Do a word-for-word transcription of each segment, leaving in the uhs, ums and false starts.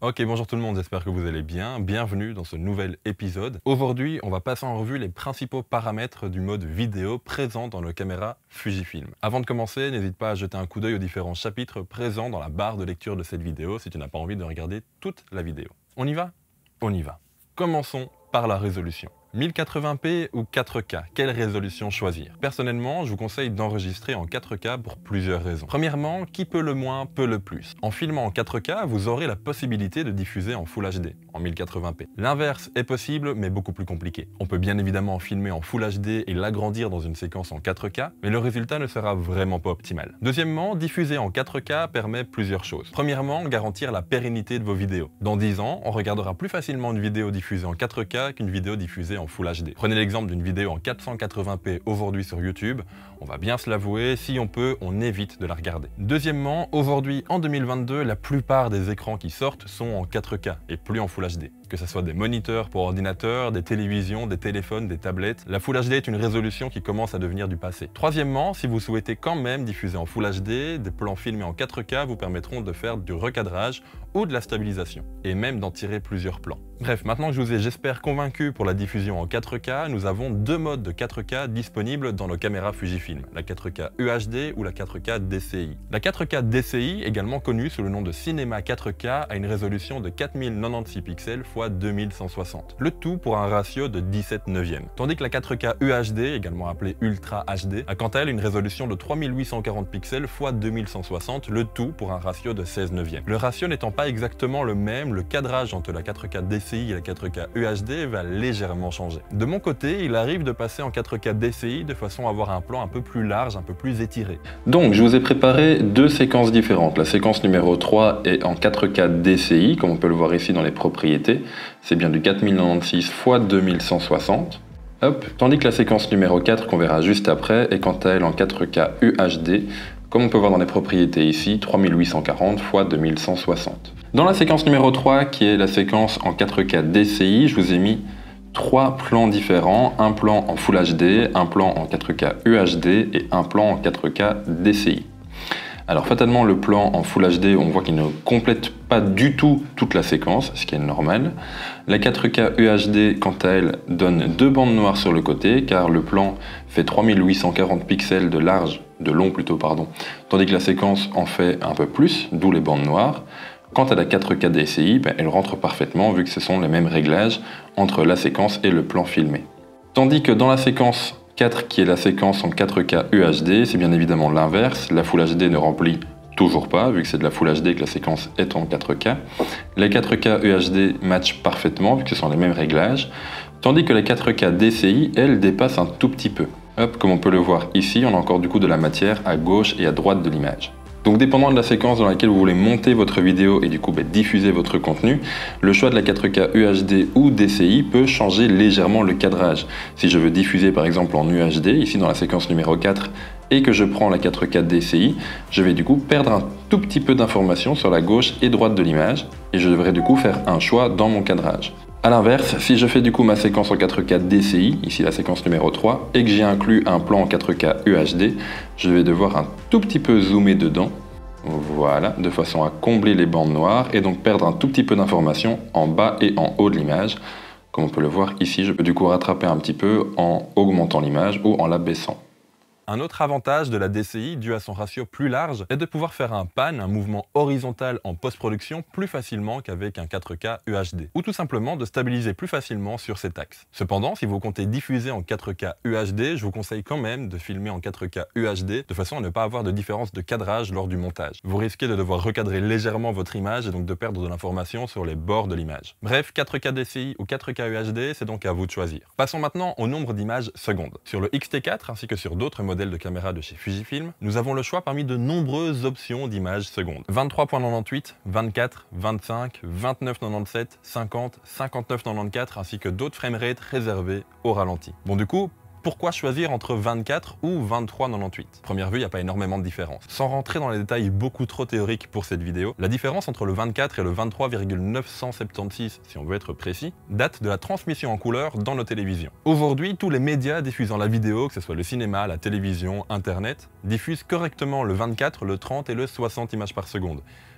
Ok, bonjour tout le monde, j'espère que vous allez bien. Bienvenue dans ce nouvel épisode. Aujourd'hui, on va passer en revue les principaux paramètres du mode vidéo présent dans nos caméras Fujifilm. Avant de commencer, n'hésite pas à jeter un coup d'œil aux différents chapitres présents dans la barre de lecture de cette vidéo si tu n'as pas envie de regarder toute la vidéo. On y va? On y va. Commençons par la résolution. mille quatre-vingts p ou quatre K, quelle résolution choisir? Personnellement, je vous conseille d'enregistrer en quatre K pour plusieurs raisons. Premièrement, qui peut le moins, peut le plus. En filmant en quatre K, vous aurez la possibilité de diffuser en Full H D, en mille quatre-vingts p. L'inverse est possible, mais beaucoup plus compliqué. On peut bien évidemment filmer en Full H D et l'agrandir dans une séquence en quatre K, mais le résultat ne sera vraiment pas optimal. Deuxièmement, diffuser en quatre K permet plusieurs choses. Premièrement, garantir la pérennité de vos vidéos. Dans dix ans, on regardera plus facilement une vidéo diffusée en quatre K qu'une vidéo diffusée en Full H D. Prenez l'exemple d'une vidéo en quatre cent quatre-vingts p aujourd'hui sur YouTube, on va bien se l'avouer, si on peut, on évite de la regarder. Deuxièmement, aujourd'hui en deux mille vingt-deux, la plupart des écrans qui sortent sont en quatre K et plus en Full H D. Que ce soit des moniteurs pour ordinateur, des télévisions, des téléphones, des tablettes, la Full H D est une résolution qui commence à devenir du passé. Troisièmement, si vous souhaitez quand même diffuser en Full H D, des plans filmés en quatre K vous permettront de faire du recadrage ou de la stabilisation, et même d'en tirer plusieurs plans. Bref, maintenant que je vous ai, j'espère, convaincu pour la diffusion en quatre K, nous avons deux modes de quatre K disponibles dans nos caméras Fujifilm, la quatre K U H D ou la quatre K D C I. La quatre K D C I, également connue sous le nom de Cinema quatre K, a une résolution de quatre mille quatre-vingt-seize pixels fois deux mille cent soixante, le tout pour un ratio de dix-sept neuvième. Tandis que la quatre K U H D, également appelée Ultra H D, a quant à elle une résolution de trois mille huit cent quarante pixels fois deux mille cent soixante, le tout pour un ratio de seize neuvième. Le ratio n'étant pas exactement le même, le cadrage entre la quatre K D C I et la quatre K U H D va légèrement changer. De mon côté, il arrive de passer en quatre K D C I de façon à avoir un plan un peu plus large, un peu plus étiré. Donc je vous ai préparé deux séquences différentes. La séquence numéro trois est en quatre K D C I, comme on peut le voir ici dans les propriétés. C'est bien du quatre mille quatre-vingt-seize fois deux mille cent soixante. Hop. Tandis que la séquence numéro quatre, qu'on verra juste après, est quant à elle en quatre K U H D, comme on peut voir dans les propriétés ici, trois mille huit cent quarante fois deux mille cent soixante. Dans la séquence numéro trois, qui est la séquence en quatre K D C I, je vous ai mis trois plans différents, un plan en Full H D, un plan en quatre K U H D et un plan en quatre K D C I. Alors fatalement, le plan en Full H D, on voit qu'il ne complète pas du tout toute la séquence, ce qui est normal. La quatre K U H D, quant à elle, donne deux bandes noires sur le côté, car le plan fait trois mille huit cent quarante pixels de large, de long plutôt, pardon, tandis que la séquence en fait un peu plus, d'où les bandes noires. Quant à la quatre K D C I, ben, elle rentre parfaitement vu que ce sont les mêmes réglages entre la séquence et le plan filmé. Tandis que dans la séquence quatre, qui est la séquence en quatre K U H D, c'est bien évidemment l'inverse. La Full H D ne remplit toujours pas, vu que c'est de la Full H D que la séquence est en quatre K. La quatre K U H D match parfaitement, vu que ce sont les mêmes réglages. Tandis que la quatre K D C I, elle, dépasse un tout petit peu. Hop, comme on peut le voir ici, on a encore du coup de la matière à gauche et à droite de l'image. Donc dépendant de la séquence dans laquelle vous voulez monter votre vidéo et du coup bah, diffuser votre contenu, le choix de la quatre K U H D ou D C I peut changer légèrement le cadrage. Si je veux diffuser par exemple en U H D, ici dans la séquence numéro quatre, et que je prends la quatre K D C I, je vais du coup perdre un tout petit peu d'informations sur la gauche et droite de l'image, et je devrais du coup faire un choix dans mon cadrage. A l'inverse, si je fais du coup ma séquence en quatre K D C I, ici la séquence numéro trois, et que j'ai inclus un plan en quatre K U H D, je vais devoir un tout petit peu zoomer dedans, voilà, de façon à combler les bandes noires et donc perdre un tout petit peu d'informations en bas et en haut de l'image. Comme on peut le voir ici, je peux du coup rattraper un petit peu en augmentant l'image ou en l'abaissant. Un autre avantage de la D C I, dû à son ratio plus large, est de pouvoir faire un pan, un mouvement horizontal en post-production plus facilement qu'avec un quatre K U H D, ou tout simplement de stabiliser plus facilement sur cet axe. Cependant, si vous comptez diffuser en quatre K U H D, je vous conseille quand même de filmer en quatre K U H D, de façon à ne pas avoir de différence de cadrage lors du montage. Vous risquez de devoir recadrer légèrement votre image et donc de perdre de l'information sur les bords de l'image. Bref, quatre K D C I ou quatre K U H D, c'est donc à vous de choisir. Passons maintenant au nombre d'images secondes. Sur le X T quatre ainsi que sur d'autres modèles de caméra de chez Fujifilm, nous avons le choix parmi de nombreuses options d'images secondes. vingt-trois virgule quatre-vingt-dix-huit, vingt-quatre, vingt-cinq, vingt-neuf virgule quatre-vingt-dix-sept, cinquante, cinquante-neuf virgule quatre-vingt-quatorze ainsi que d'autres framerate réservés au ralenti. Bon du coup, pourquoi choisir entre vingt-quatre ou vingt-trois virgule quatre-vingt-dix-huit? Première vue, il n'y a pas énormément de différence. Sans rentrer dans les détails beaucoup trop théoriques pour cette vidéo, la différence entre le vingt-quatre et le vingt-trois virgule neuf cent soixante-seize, si on veut être précis, date de la transmission en couleur dans nos télévisions. Aujourd'hui, tous les médias diffusant la vidéo, que ce soit le cinéma, la télévision, internet, diffusent correctement le vingt-quatre, le trente et le soixante images par seconde.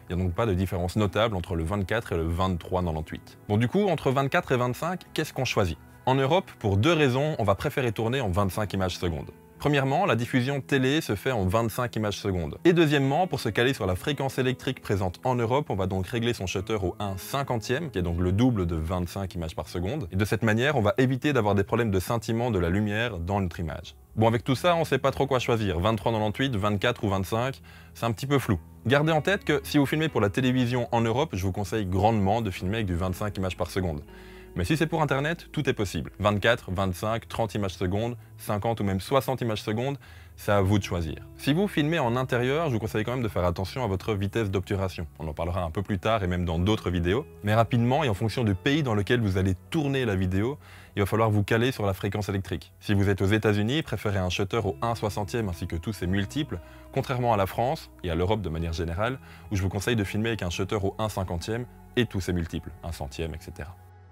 Il n'y a donc pas de différence notable entre le vingt-quatre et le vingt-trois quatre-vingt-dix-huit. Bon, du coup, entre vingt-quatre et vingt-cinq, qu'est-ce qu'on choisit? En Europe, pour deux raisons, on va préférer tourner en vingt-cinq images secondes. Premièrement, la diffusion télé se fait en vingt-cinq images secondes. Et deuxièmement, pour se caler sur la fréquence électrique présente en Europe, on va donc régler son shutter au un cinquantième, qui est donc le double de vingt-cinq images par seconde. Et de cette manière, on va éviter d'avoir des problèmes de scintillement de la lumière dans notre image. Bon, avec tout ça, on ne sait pas trop quoi choisir, vingt-trois quatre-vingt-dix-huit, vingt-quatre ou vingt-cinq, c'est un petit peu flou. Gardez en tête que si vous filmez pour la télévision en Europe, je vous conseille grandement de filmer avec du vingt-cinq images par seconde. Mais si c'est pour internet, tout est possible. vingt-quatre, vingt-cinq, trente images secondes, cinquante ou même soixante images secondes, c'est à vous de choisir. Si vous filmez en intérieur, je vous conseille quand même de faire attention à votre vitesse d'obturation. On en parlera un peu plus tard et même dans d'autres vidéos. Mais rapidement et en fonction du pays dans lequel vous allez tourner la vidéo, il va falloir vous caler sur la fréquence électrique. Si vous êtes aux États-Unis, préférez un shutter au un soixantième ainsi que tous ses multiples, contrairement à la France et à l'Europe de manière générale, où je vous conseille de filmer avec un shutter au un cinquantième et tous ses multiples, un centième, et cetera.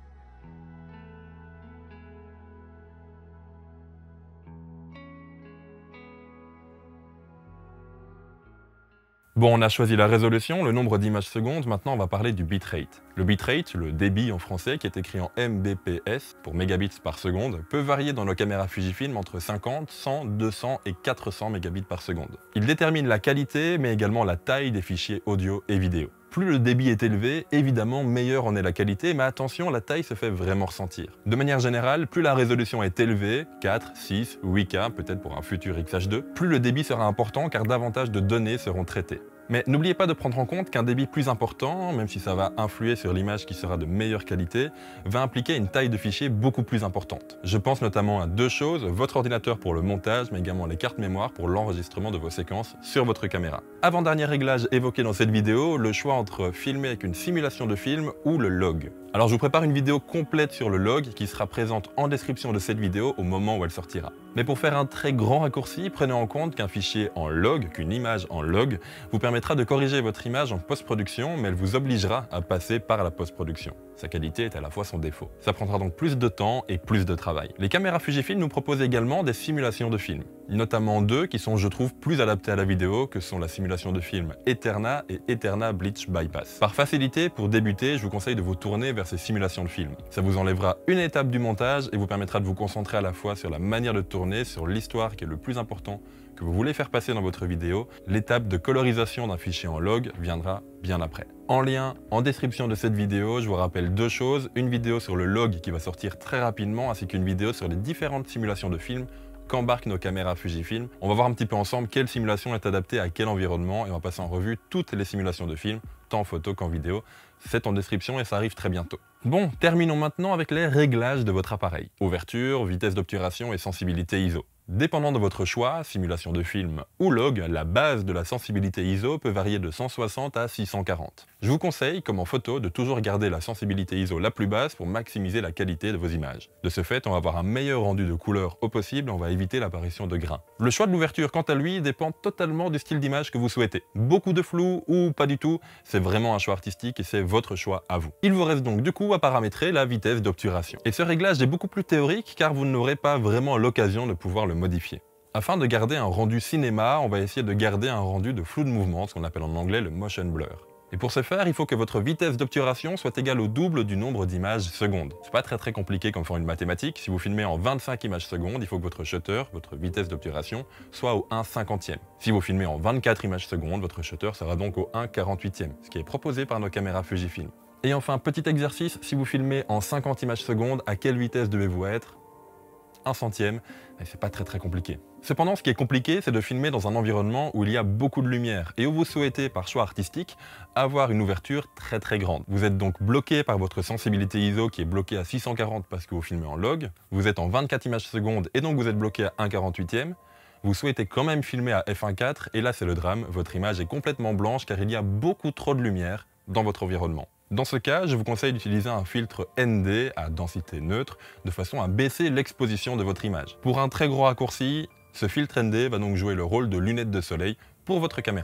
Bon, on a choisi la résolution, le nombre d'images secondes, maintenant on va parler du bitrate. Le bitrate, le débit en français, qui est écrit en M B P S, pour mégabits par seconde, peut varier dans nos caméras Fujifilm entre cinquante, cent, deux cents et quatre cents mégabits par seconde. Il détermine la qualité, mais également la taille des fichiers audio et vidéo. Plus le débit est élevé, évidemment meilleure en est la qualité, mais attention, la taille se fait vraiment ressentir. De manière générale, plus la résolution est élevée, quatre, six, huit K, peut-être pour un futur X H deux, plus le débit sera important car davantage de données seront traitées. Mais n'oubliez pas de prendre en compte qu'un débit plus important, même si ça va influer sur l'image qui sera de meilleure qualité, va impliquer une taille de fichier beaucoup plus importante. Je pense notamment à deux choses, votre ordinateur pour le montage, mais également les cartes mémoire pour l'enregistrement de vos séquences sur votre caméra. Avant-dernier réglage évoqué dans cette vidéo, le choix entre filmer avec une simulation de film ou le log. Alors je vous prépare une vidéo complète sur le log qui sera présente en description de cette vidéo au moment où elle sortira. Mais pour faire un très grand raccourci, prenez en compte qu'un fichier en log, qu'une image en log, vous permettra de corriger votre image en post-production, mais elle vous obligera à passer par la post-production. Sa qualité est à la fois son défaut. Ça prendra donc plus de temps et plus de travail. Les caméras Fujifilm nous proposent également des simulations de films, notamment deux qui sont, je trouve, plus adaptées à la vidéo, que sont la simulation de film Eterna et Eterna Bleach Bypass. Par facilité, pour débuter, je vous conseille de vous tourner vers ces simulations de films. Ça vous enlèvera une étape du montage et vous permettra de vous concentrer à la fois sur la manière de tourner, sur l'histoire qui est le plus important que vous voulez faire passer dans votre vidéo. L'étape de colorisation d'un fichier en log viendra bien après. En lien, en description de cette vidéo, je vous rappelle deux choses. Une vidéo sur le log qui va sortir très rapidement, ainsi qu'une vidéo sur les différentes simulations de films qu'embarquent nos caméras Fujifilm. On va voir un petit peu ensemble quelle simulation est adaptée à quel environnement et on va passer en revue toutes les simulations de films, tant en photo qu'en vidéo. C'est en description et ça arrive très bientôt. Bon, terminons maintenant avec les réglages de votre appareil. Ouverture, vitesse d'obturation et sensibilité I S O. Dépendant de votre choix, simulation de film ou log, la base de la sensibilité I S O peut varier de cent soixante à six cent quarante. Je vous conseille, comme en photo, de toujours garder la sensibilité I S O la plus basse pour maximiser la qualité de vos images. De ce fait, on va avoir un meilleur rendu de couleur au possible et on va éviter l'apparition de grains. Le choix de l'ouverture, quant à lui, dépend totalement du style d'image que vous souhaitez. Beaucoup de flou ou pas du tout, c'est vraiment un choix artistique et c'est votre choix à vous. Il vous reste donc du coup à paramétrer la vitesse d'obturation. Et ce réglage est beaucoup plus théorique car vous n'aurez pas vraiment l'occasion de pouvoir le modifier. Afin de garder un rendu cinéma, on va essayer de garder un rendu de flou de mouvement, ce qu'on appelle en anglais le motion blur. Et pour ce faire, il faut que votre vitesse d'obturation soit égale au double du nombre d'images secondes. C'est pas très très compliqué comme formule mathématique. Si vous filmez en vingt-cinq images secondes, il faut que votre shutter, votre vitesse d'obturation, soit au un cinquantième. Si vous filmez en vingt-quatre images secondes, votre shutter sera donc au un quarante-huitième, ce qui est proposé par nos caméras Fujifilm. Et enfin, petit exercice, si vous filmez en cinquante images secondes, à quelle vitesse devez-vous être? Un centième, et c'est pas très très compliqué. Cependant, ce qui est compliqué, c'est de filmer dans un environnement où il y a beaucoup de lumière et où vous souhaitez, par choix artistique, avoir une ouverture très très grande. Vous êtes donc bloqué par votre sensibilité I S O qui est bloquée à six cent quarante parce que vous filmez en log, vous êtes en vingt-quatre images secondes et donc vous êtes bloqué à un quarante-huitième, vous souhaitez quand même filmer à f un point quatre et là c'est le drame, votre image est complètement blanche car il y a beaucoup trop de lumière dans votre environnement. Dans ce cas, je vous conseille d'utiliser un filtre N D à densité neutre de façon à baisser l'exposition de votre image. Pour un très gros raccourci, ce filtre N D va donc jouer le rôle de lunettes de soleil pour votre caméra.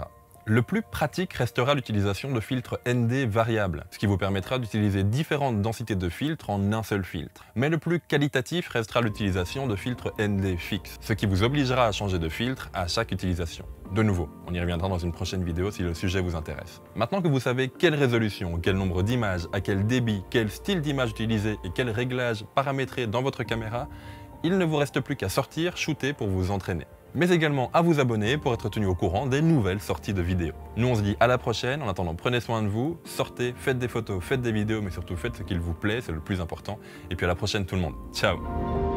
Le plus pratique restera l'utilisation de filtres N D variables, ce qui vous permettra d'utiliser différentes densités de filtres en un seul filtre. Mais le plus qualitatif restera l'utilisation de filtres N D fixes, ce qui vous obligera à changer de filtre à chaque utilisation. De nouveau, on y reviendra dans une prochaine vidéo si le sujet vous intéresse. Maintenant que vous savez quelle résolution, quel nombre d'images, à quel débit, quel style d'image utiliser et quel réglage paramétrer dans votre caméra, il ne vous reste plus qu'à sortir, shooter pour vous entraîner. Mais également à vous abonner pour être tenu au courant des nouvelles sorties de vidéos. Nous on se dit à la prochaine, en attendant prenez soin de vous, sortez, faites des photos, faites des vidéos, mais surtout faites ce qu'il vous plaît, c'est le plus important. Et puis à la prochaine tout le monde. Ciao!